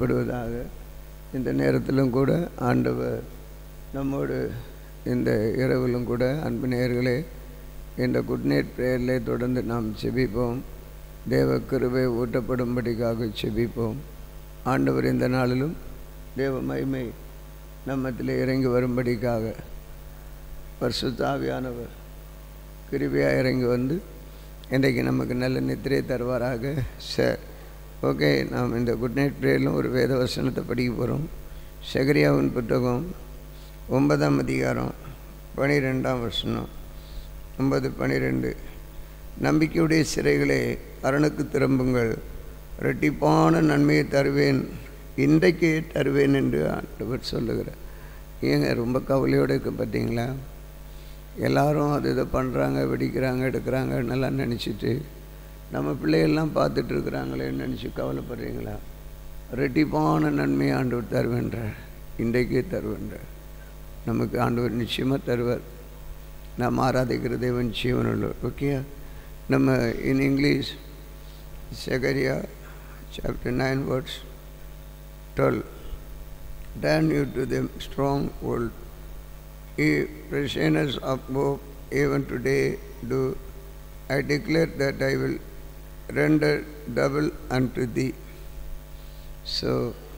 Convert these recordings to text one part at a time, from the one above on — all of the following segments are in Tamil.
மகிமைப்படுவதாக. இந்த நேரத்திலும் கூட ஆண்டவர் நம்மோடு இந்த இரவிலும் கூட அன்பு நேயர்களே இந்த குட் நைட் பிரேயரிலே தொடர்ந்து நாம் செபிப்போம். தேவ கிருபை ஊட்டப்படும்படிக்காக செபிப்போம். ஆண்டவர் இந்த நாளிலும் தேவ மகிமை நம்மத்திலே இறங்கி வரும்படிக்காக பரிசுத்த ஆவியானவர் கிருபையாக இறங்கி வந்து இன்றைக்கு நமக்கு நல்ல நித்திரை தருவாராக. ஓகே, நாம் இந்த குட் நைட் பிரேயரிலும் ஒரு வேத வசனத்தை படிக்க போகிறோம். செகரியாவின் புத்தகம் 9ஆம் அதிகாரம் 12ஆம் வசனம். 9:12. நம்பிக்கையுடைய சிறைகளே அரணுக்கு திரும்புங்கள், இரட்டிப்பான நன்மையை தருவேன், இன்றைக்கே தருவேன் என்று ஆண்டவர் சொல்லுகிறார். ஏங்க ரொம்ப கவலையோடு இருக்க பார்த்தீங்களா? எல்லாரும் அது இதை பண்ணுறாங்க, வெடிக்கிறாங்க, எடுக்கிறாங்க நல்லா நினச்சிட்டு நம்ம பிள்ளைகள்லாம் பார்த்துட்ருக்குறாங்களேன்னு நினச்சி கவலைப்படுறீங்களா? இரட்டிப்பான நன்மையை ஆண்டவர் தருவேன்றார், இன்றைக்கே தருவேன்றார். நமக்கு ஆண்டவர் நிச்சயமாக தருவார். நாம் ஆராதிக்கிற தேவன் ஜீவனுள்ளவர். ஓகே, நம்ம in English Zechariah chapter 9 verse 12. Turn you to the strong world, ye prisoners of hope, even today do I declare that I will render double unto thee. So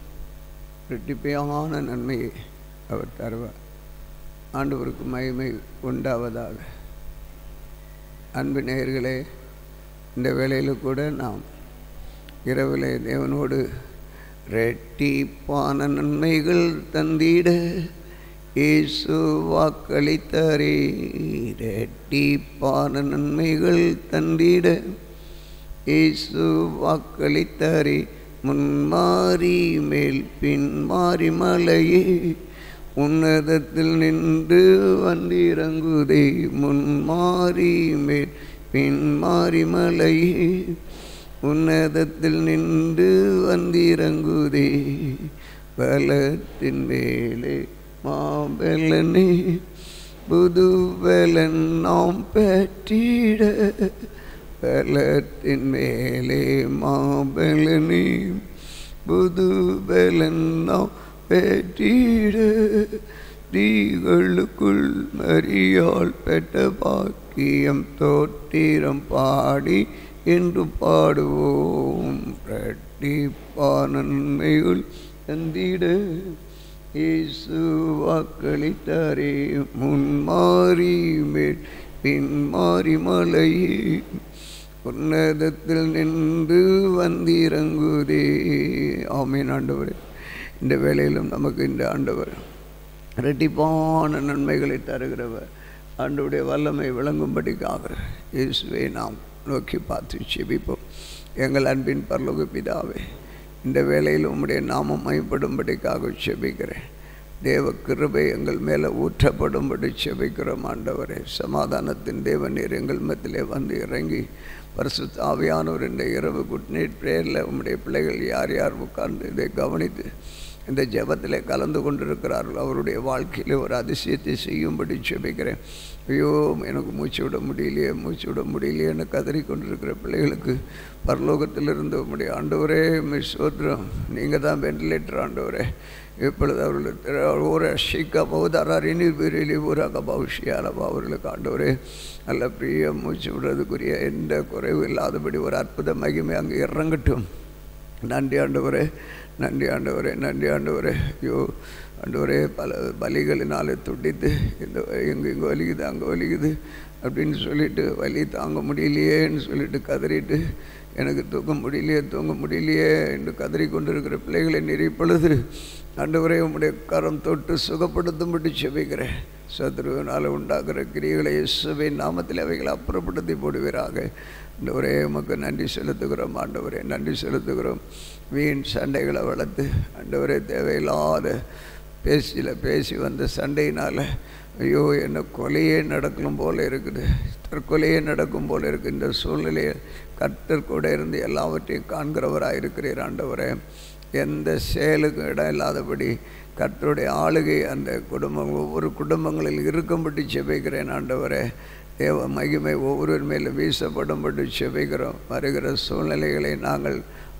இரட்டிப்பான நன்மையை அவர் தருவார். ஆண்டவருக்கு மகிமை உண்டாவதாக. அன்பு நேயர்களே, இந்த வேளையில் கூட நாம் இரவிலே தேவனோடு இரட்டிப்பான நன்மைகள் தந்திட இயேசு வாக்களித்தாரே, இரட்டிப்பான நன்மைகள் தந்திட இயேசு வாக்களித்தாரே, முன்மாறி மேல் பின்மாறி மலையே உன்னதத்தில் நின்று வந்திறங்குதே, முன்மாறி மேல் பின்மாறி மலையே உன்னதத்தில் நின்று வந்திறங்குதே, பலத்தின் மேலே மாபலனே புது பலன் நாம் பெற்றிட, பலத்தின் மேலே மாபலனே புது பலன் நாம் பெற்றிட, தீகளுக்குள் மரியாள் பெற்ற பாக்கியம் தோத்திரம் பாடி என்று பாடுவோம். இரட்டிப்பான நன்மைகள் தந்திட இயேசு வாக்களித்தாரே, முன்மாறி மேல் பின்மாறி மலையே உன்னதத்தில் நின்று வந்திறங்குதே. ஆமென். ஆண்டவரே, இந்த வேளையிலும் நமக்கு இந்த ஆண்டவர் இரட்டிப்பான நன்மைகளை தருகிறவர். ஆண்டவருடைய வல்லமை விளங்கும்படிக்காக இயேசுவை நாம் நோக்கி பார்த்து செபிப்போம். எங்கள் அன்பின் பரலோக பிதாவே, இந்த வேளையில் உம்முடைய நாமம் மகிமைப்படும்படிக்காக செபிக்கிறேன். தேவ கிருபை எங்கள் மேலே ஊற்றப்படும்படி செபிக்கிறோம். ஆண்டவரே, சமாதானத்தின் தேவநீர் எங்கள் மத்தியிலே வந்து இறங்கி பரிசுத்த ஆவியானவர் இந்த இரவு குட் நைட் பிரேயரில் உம்முடைய பிள்ளைகள் யார் யார் உட்கார்ந்து இதை கவனித்து இந்த ஜெபத்திலே கலந்து கொண்டிருக்கிறார்கள், அவருடைய வாழ்க்கையில் ஒரு அதிசயத்தை செய்யும்படி செபிக்கிறேன். ஐயோ, எனக்கு மூச்சு விட முடியலையேன்னு கதறிக்கொண்டிருக்கிற பிள்ளைகளுக்கு பரலோகத்திலிருந்து உம்முடைய ஆண்டவரே ஸ்தோத்திரம். நீங்கள் தான் வெண்டிலேட்டர் ஆண்டவரே. இப்பொழுது அவர்கள் ஒரு ஷிக்கா பௌதாரினி பெரிய ஊராக பௌஷியாலப்பா அவர்களுக்கு ஆண்டவரே நல்ல பிரிய மூச்சு விடுறதுக்குரிய எந்த குறைவு இல்லாதபடி ஒரு அற்புத மகிமை அங்கே இறங்கட்டும். நன்றி ஆண்டவரே, நன்றி ஆண்டவரே, நன்றி ஆண்டவரே. ஐயோ ஆண்டவரே, பல வலிகளினாலே துடித்து இந்த இங்கே வலிக்குது அங்கே வலிக்குது அப்படின்னு சொல்லிட்டு வலி தாங்க முடியலையேன்னு சொல்லிட்டு கதறிட்டு எனக்கு தூங்க முடியலையே என்று கதறி கொண்டிருக்கிற பிள்ளைகளை நெறிப்பொழுது ஆண்டவரே உம்முடைய கரம் தொட்டு சுகப்படுத்தும்படி செபிக்கிறேன். சத்ருவினால் உண்டாகிற கிரியைகளை இயேசுவின் நாமத்தில் அவைகளை அப்புறப்படுத்தி போடுவீராக. ஆண்டவரே, உமக்கு நன்றி செலுத்துகிறோம். ஆண்டவரே, நன்றி செலுத்துகிறோம். வீண் சண்டைகளை வளர்த்து ஆண்டவரே தேவையில்லாத பேசி வந்த சண்டையினால் ஐயோ என்ன கொலையே நடக்கும் போல் இருக்குது, தற்கொலையே நடக்கும் போல் இருக்குது. இந்த சூழ்நிலையை கர்த்தர் கூட இருந்து எல்லாவற்றையும் காண்கிறவராக இருக்கிறீர். ஆண்டவரே, எந்த செயலுக்கும் இடம் இல்லாதபடி கர்த்தருடைய ஆளுகை அந்த ஒவ்வொரு குடும்பங்களில் இருக்கும்படி செபிக்கிறேன். ஆண்டவரே, தேவ மகிமை ஒவ்வொருவர் மேலும் வீசப்படும்படி செபிக்கிறோம். வருகிற சூழ்நிலைகளை நாங்கள்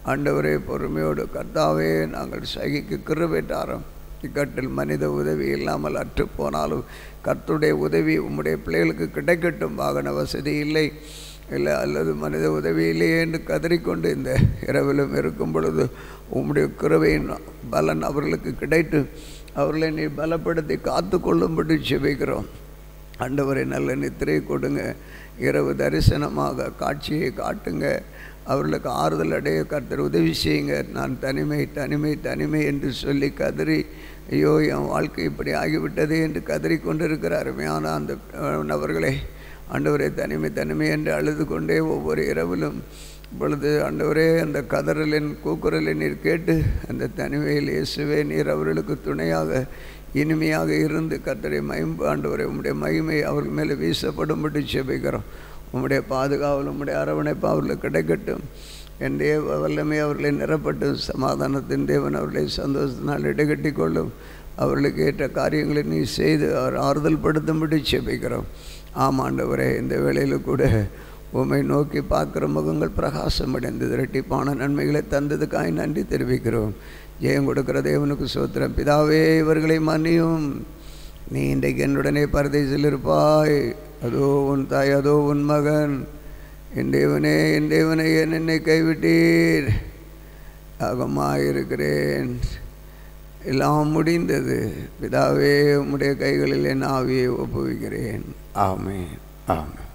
ஆண்டவரே பொறுமையோடு கர்த்தாவே நாங்கள் சகிக்கு கிருபை தாரும். இக்கட்டில் மனித உதவி இல்லாமல் அற்று போனாலும் கர்த்தருடைய உதவி உம்முடைய பிள்ளைகளுக்கு கிடைக்கட்டும். வாகன வசதி இல்லை அல்லது மனித உதவி இல்லையே என்று கதறிக்கொண்டு இந்த இரவிலும் இருக்கும் பொழுது உம்முடைய கிருபையின் பலன் அவர்களுக்கு கிடைத்து அவர்களை நீ பலப்படுத்தி காத்து கொள்ளும்படி ஜெபிக்கிறோம். ஆண்டவரை நல்ல நித்திரை கொடுங்க. இரவு தரிசனமாக காட்சியை காட்டுங்க. அவர்களுக்கு ஆறுதல் அடைய கர்த்தர் உதவி செய்யுங்க. நான் தனிமை தனிமை தனிமை என்று சொல்லி கதறி ஐயோ என் வாழ்க்கை இப்படி ஆகிவிட்டது என்று கதறி கொண்டிருக்கிற அருமையான அந்த நபர்களை ஆண்டவரே தனிமை தனிமை என்று அழுது கொண்டே ஒவ்வொரு இரவிலும் இப்பொழுது ஆண்டவரே அந்த கதறலின் கூக்குரலை நீர் கேட்டு அந்த தனிமையில் இயேசுவே நீர் அவர்களுக்கு துணையாக இனிமையாக இருந்து கர்த்தரை ஆண்டவரே உம்முடைய மகிமை அவர்கள் மேலே வீசப்படும்படி ஜெபிக்கிறோம். உம்முடைய பாதுகாவல் உம்முடைய அரவணைப்பு அவர்களுக்கு கிடைக்கட்டும். என் தேவ வல்லமை அவர்களை நிரப்பட்டும். சமாதானத்தின் தேவன் அவர்களை சந்தோஷத்தினால் இடைகட்டி கொள்ளும். அவர்களுக்கு ஏற்ற காரியங்களை நீ செய்து அவர் ஆறுதல் படுத்தும்படி ஜெபிக்கிறோம். ஆமாண்டவரே இந்த வேளையில் கூட உம்மை நோக்கி பார்க்குற முகங்கள் பிரகாசம் அடைந்தது. இரட்டிப்பான நன்மைகளை தந்ததுக்காக நன்றி தெரிவிக்கிறோம். ஜெயம் கொடுக்கிற தேவனுக்கு சோத்திரம். பிதாவே இவர்களை மன்னியும். நீ இன்றைக்கு என்னுடனே பரதேசில் இருப்பாய். அதோ உன் தாய் அதோ உன் மகன். என் தேவனே ஏன் என்னை கைவிட்டீர்? யாகமாயிருக்கிறேன். எல்லாம் முடிந்தது. பிதாவே உம்முடைய கைகளில் என் ஆவியை ஒப்புவிக்கிறேன். ஆமென் ஆமென்.